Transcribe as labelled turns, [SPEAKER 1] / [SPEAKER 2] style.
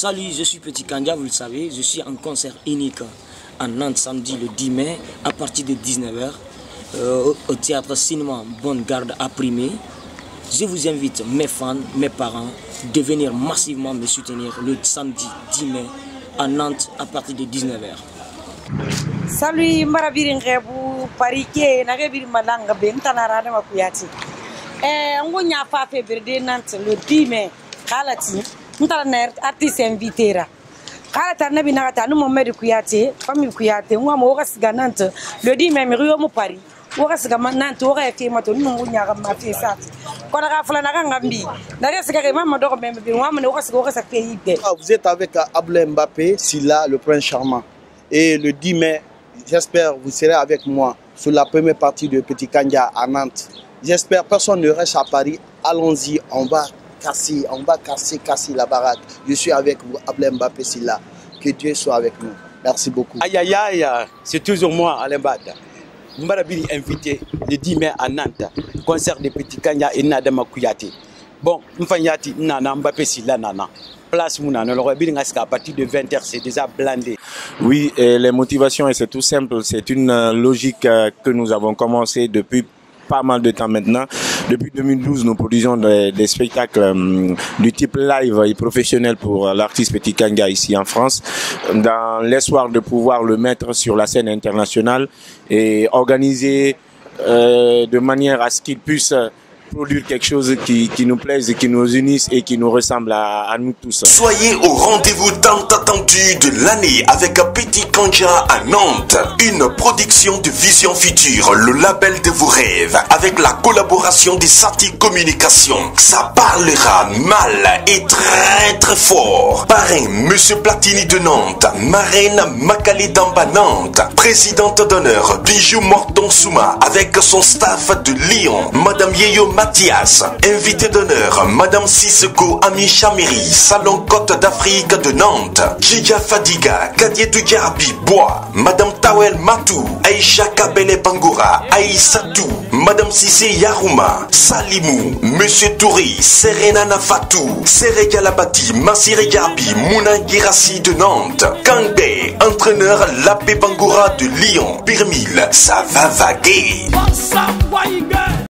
[SPEAKER 1] Salut, je suis Petit Kandia, vous le savez, je suis en concert unique à Nantes samedi le 10 mai à partir de 19 h au théâtre cinéma Bonne Garde à Primé. Je vous invite, mes fans, mes parents, de venir massivement me soutenir le samedi 10 mai à Nantes à partir de 19 h.
[SPEAKER 2] Salut, Marabiri Ngebu, Parike, Nagabiri Malanga, Bentanara, Makuyati. On a fait février Nantes le 10 mai, Kalati, Mutaner, artiste invité. Kalata Nabinata, nous m'en de Kuyate, famille Kuyate, moi, Moras Ganante, le 10 mai, Rio Paris. Woras Nantes, aurait fait ma tonne, on y a ma fille. Quand on a fait la Gambi,
[SPEAKER 3] vous êtes avec Ablaye Mbappé, Silla, le prince charmant. Et le 10 mai, j'espère que vous serez avec moi sur la première partie de Petit Kandia à Nantes. J'espère que personne ne reste à Paris. Allons-y, on va casser la baraque. Je suis avec vous, Ablaye Mbappé, Silla. Que Dieu soit avec nous. Merci beaucoup.
[SPEAKER 4] Aïe aïe aïe, c'est toujours moi, Alain Bada. Mbarabiri invité le 10 mai à Nantes, concert de Petit Kandia et Nadama Kouyate. Bon, Mfanyati, Nana, Mbappé Silla, Nana. Place Mounana, à partir de 20 h, c'est déjà blindé.
[SPEAKER 5] Oui, et les motivations, et c'est tout simple. C'est une logique que nous avons commencé depuis pas mal de temps maintenant. Depuis 2012, nous produisons des spectacles du type live et professionnel pour l'artiste Petit Kandia ici en France, dans l'espoir de pouvoir le mettre sur la scène internationale et organiser de manière à ce qu'il puisse produire quelque chose qui nous plaise et qui nous unisse et qui nous ressemble à nous tous.
[SPEAKER 6] Soyez au rendez-vous tant attendu de l'année avec Petit Kandia à Nantes. Une production de Vision Future, le label de vos rêves, avec la collaboration des Sati Communication. Ça parlera mal et très très fort. Parrain Monsieur Platini de Nantes, marraine Makali Damba Nantes, présidente d'honneur Bijou Morton Souma avec son staff de Lyon, Madame Yeyo Mathias, invité d'honneur, Madame Sisseko Ami Chamiri, Salon Côte d'Afrique de Nantes, Djidja Fadiga, Kadietou Diarabi Bois, Madame Tawel Matou, Aïcha Kabele Bangoura, Aïssatou, Madame Sissé Yarouma, Salimou, Monsieur Touri, Serena Nafatou, Serega Labati, Massire Garbi, Mouna Girassi de Nantes, Kangbe, entraîneur Lapé Bangoura de Lyon, Pirmil, ça va vaguer.